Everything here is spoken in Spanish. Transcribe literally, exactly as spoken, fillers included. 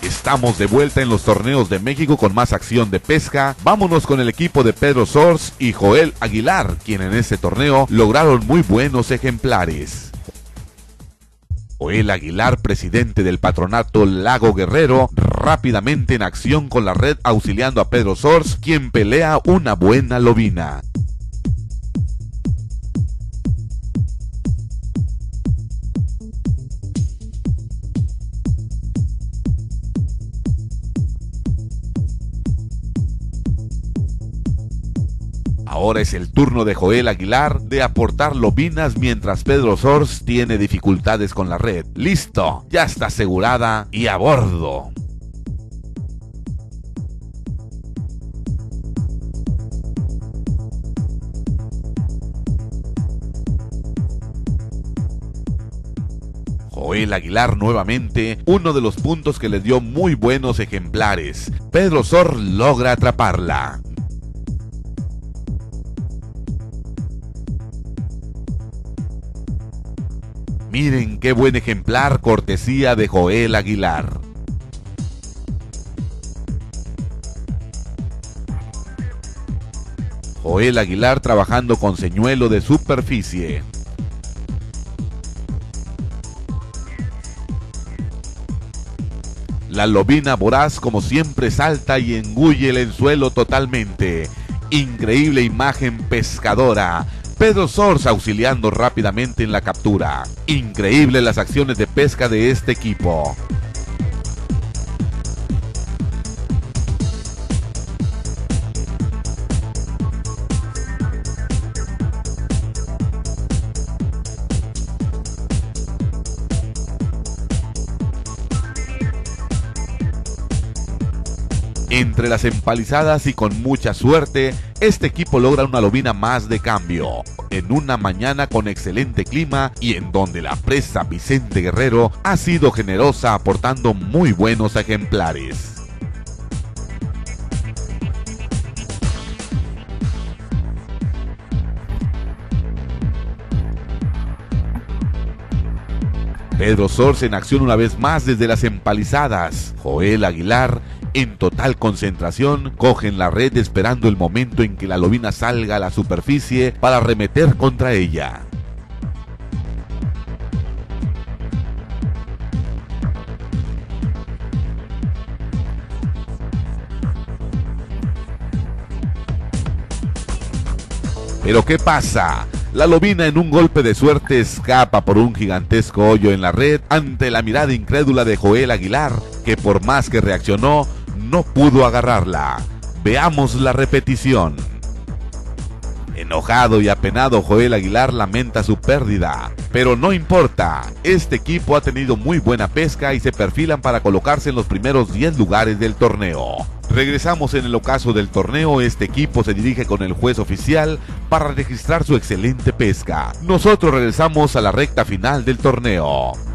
Estamos de vuelta en los torneos de México con más acción de pesca. Vámonos con el equipo de Pedro Sors y Joel Aguilar, quien en este torneo lograron muy buenos ejemplares. Joel Aguilar, presidente del patronato Lago Guerrero, rápidamente en acción con la red auxiliando a Pedro Sors, quien pelea una buena lobina. Ahora es el turno de Joel Aguilar de aportar lobinas mientras Pedro Sors tiene dificultades con la red. ¡Listo! Ya está asegurada y a bordo. Joel Aguilar nuevamente, uno de los puntos que le dio muy buenos ejemplares. Pedro Sors logra atraparla. Miren qué buen ejemplar, cortesía de Joel Aguilar. Joel Aguilar trabajando con señuelo de superficie. La lobina voraz como siempre salta y engulle el anzuelo totalmente. Increíble imagen pescadora. Pedro Sors auxiliando rápidamente en la captura. Increíble las acciones de pesca de este equipo. Entre las empalizadas y con mucha suerte, este equipo logra una lobina más de cambio, en una mañana con excelente clima y en donde la presa Vicente Guerrero ha sido generosa aportando muy buenos ejemplares. Pedro Sors en acción una vez más desde las empalizadas. Joel Aguilar, en total concentración, cogen la red esperando el momento en que la lobina salga a la superficie para arremeter contra ella. Pero ¿qué pasa? La lobina en un golpe de suerte escapa por un gigantesco hoyo en la red ante la mirada incrédula de Joel Aguilar, que por más que reaccionó, no pudo agarrarla. Veamos la repetición. Enojado y apenado, Joel Aguilar lamenta su pérdida, pero no importa, este equipo ha tenido muy buena pesca y se perfilan para colocarse en los primeros diez lugares del torneo. Regresamos en el ocaso del torneo, este equipo se dirige con el juez oficial para registrar su excelente pesca. Nosotros regresamos a la recta final del torneo.